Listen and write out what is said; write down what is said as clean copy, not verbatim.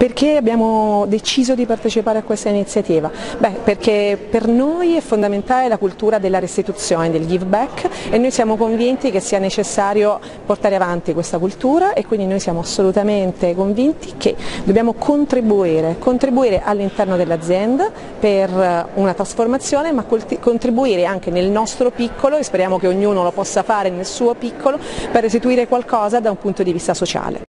Perché abbiamo deciso di partecipare a questa iniziativa? Perché per noi è fondamentale la cultura della restituzione, del give back, e noi siamo convinti che sia necessario portare avanti questa cultura, e quindi noi siamo assolutamente convinti che dobbiamo contribuire all'interno dell'azienda per una trasformazione, ma contribuire anche nel nostro piccolo, e speriamo che ognuno lo possa fare nel suo piccolo, per restituire qualcosa da un punto di vista sociale.